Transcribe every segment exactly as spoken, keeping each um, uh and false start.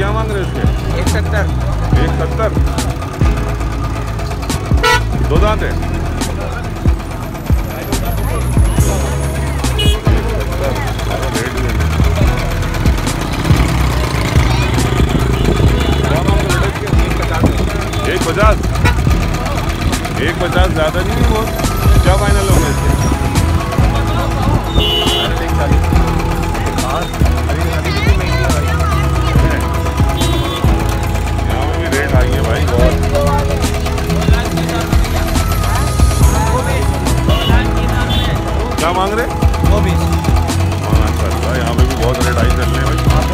क्या मांग रहे हो इसके? एक सत्तर। एक सत्तर। दो दांत है। एक पचास। एक पचास ज़्यादा नहीं है वो। क्या फाइनल होगा इसके? यहाँ में भी रेट आई है भाई बहुत। क्या मांग रहे? वो भी माशाल्लाह यहाँ पे भी बहुत रेट आई चल रहे हैं भाई।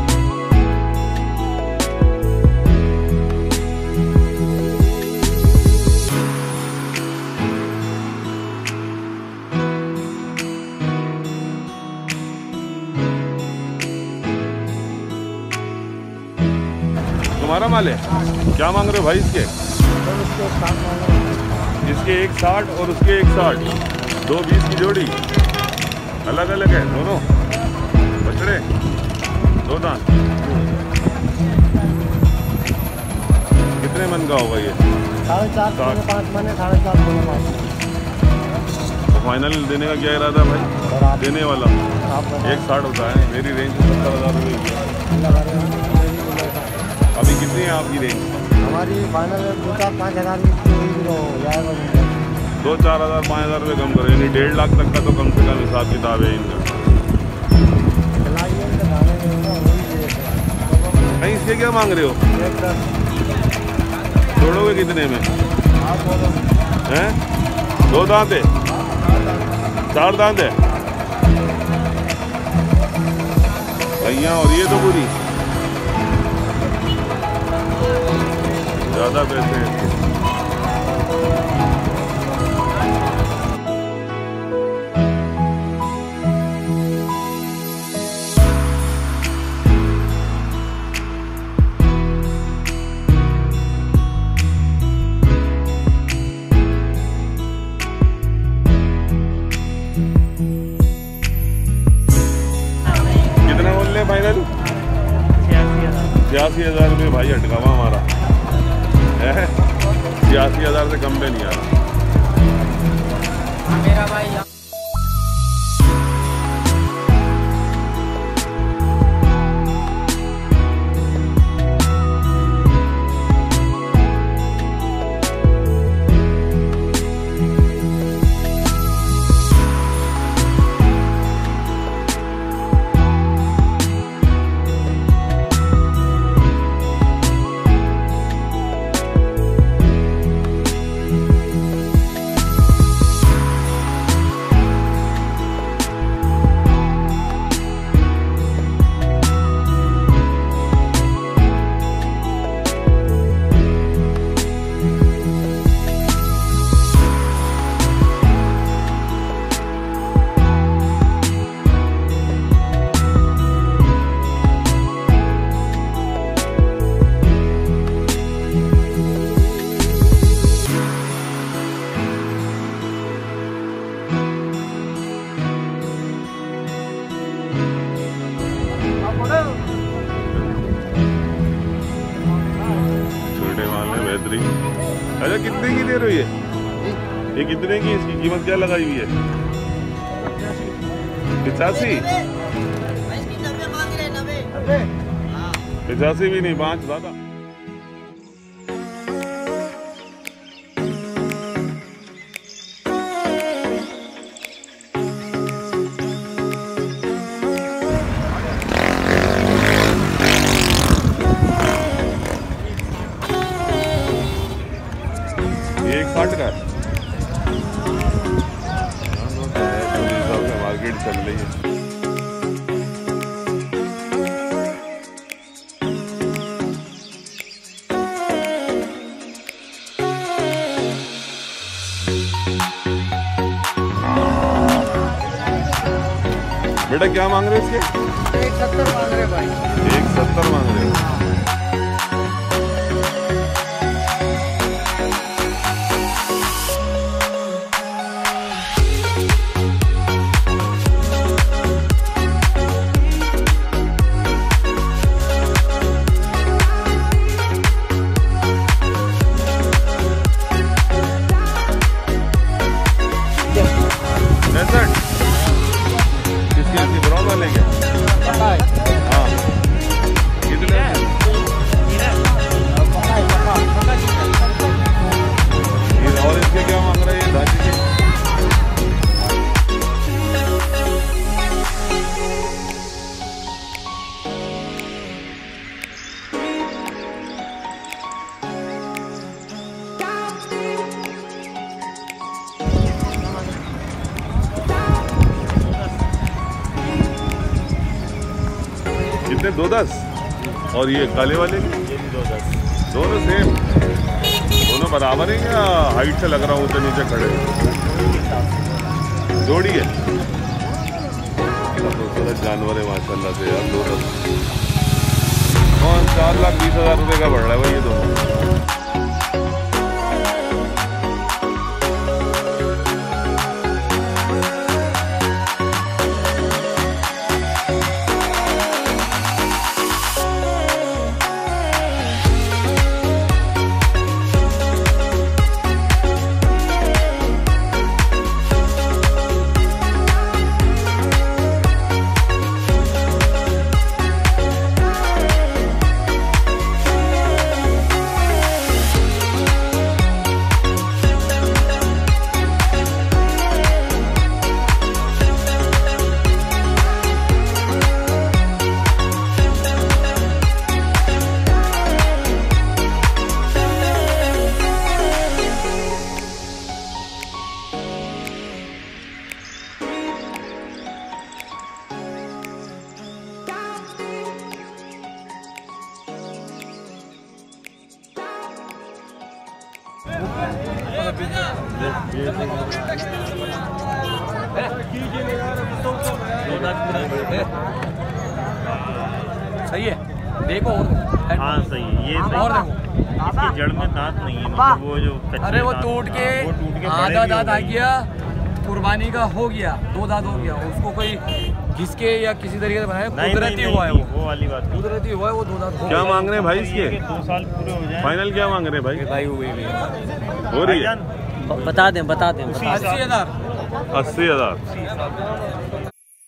तुम्हारा माल है? क्या मांग रहे हो भाई इसके? इसके एक साठ और उसके एक साठ। दो बीस की जोड़ी। अलग अलग है दोनों बछड़े। दो दांत। कितने मन का होगा ये? साढ़े चार पाँच मन है। साढ़े चार तो फाइनल देने का क्या इरादा भाई? देने वाला एक साठ होता है। मेरी रेंज सत्तर हज़ार रुपये। अभी कितनी है आपकी रेंज? हमारी फाइनल दो चार पाँच हज़ार दो चार हज़ार पाँच हज़ार रुपये कम करो। यानी डेढ़ लाख तक का तो कम से कम हिसाब किताब है इनका। नहीं इसके क्या मांग रहे हो? छोड़ोगे कितने में? हैं? दो दांत है? चार दांत है भैया। और ये तो पूरी ज़्यादा पैसे हैं। कितना बोल रहे फाइनल? छियासी हज़ार रुपये भाई अटकावा हमारा है। छियासी हज़ार से कम पे नहीं आ रहा मेरा भाई। अच्छा कितने की दे रहे हो ये? ये कितने की? इसकी कीमत क्या लगाई हुई है? पिचासी? पिचासी भी नहीं, पाँच ज्यादा। एक साठ का मार्केट चल रही है। बेटा क्या मांग रहे हो इसके? एक सत्तर मांग रहे भाई। एक सत्तर मांग रहे हो। चौदह लेके हाँ कितने और इसके क्या मांग रहे हैं दादी के? कितने? दो दस। और ये काले वाले ये भी दो दस। दोनों सेम, दोनों बराबर है या हाइट से लग रहा हूँ ऊँचे नीचे खड़े? जोड़ी है। खूबसूरत जानवर है माशाल्लाह से यार। दो दस कौन चार लाख बीस हजार रुपये का बढ़ रहा है भाई ये दोनों। सही है देखो। हाँ सही है ये सही। और देखो इसकी जड़ में दांत नहीं है, मतलब वो जो कच्चे अरे वो दांत- टूट के हाँ, वो टूट के आधा बड़े भी दांत हो आ गए। गया, कुर्बानी का हो गया, दो दांत हो गया, उसको कोई घिसके या किसी तरीके से बनाया, नहीं, कुदरती नहीं, हुआ है नहीं, वो वो वाली बात नहीं। कुदरती हुआ है वो दो दांत हो क्या गया। मांग रहे हैं भाई ये इसके? कि दो साल पूरे हो जाए। फाइनल क्या मांग रहे हैं भाई? भाई हुई भी हो रही है बता दें बता दें उसी अस्सी हिसाब- हजार अस्सी हजार।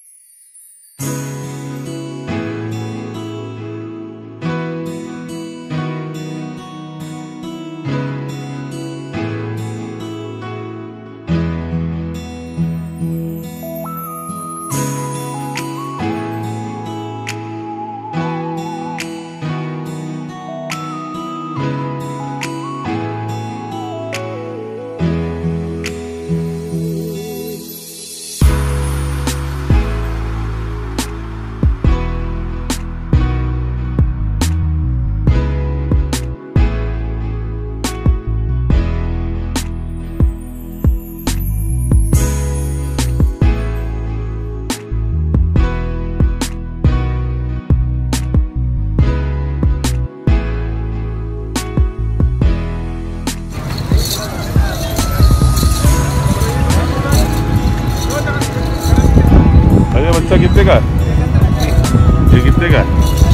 बच्चा कितने का है? ये कितने का है?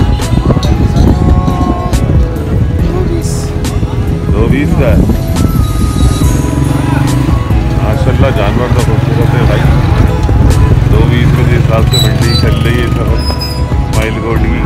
दो बीस का है। माशाल्लाह जानवर तो खूबसूरत है भाई। दो बीस में जिस हिसाब से मंडी चल रही है सब माइल कोट की।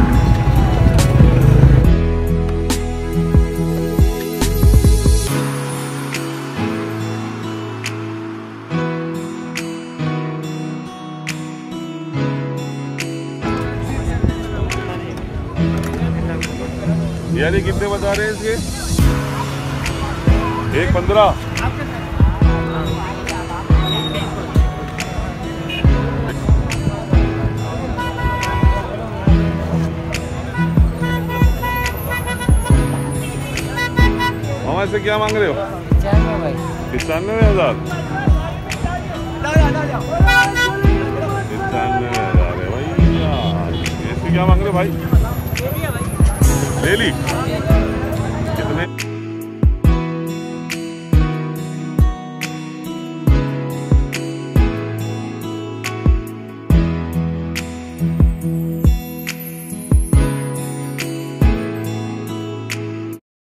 यानी कितने बता रहे हैं इसके? एक पंद्रह। मामा से क्या मांग रहे हो? पचानवे हजार। पचानवे हजार है भाई। इससे क्या मांग रहे हो भाई? ले ली।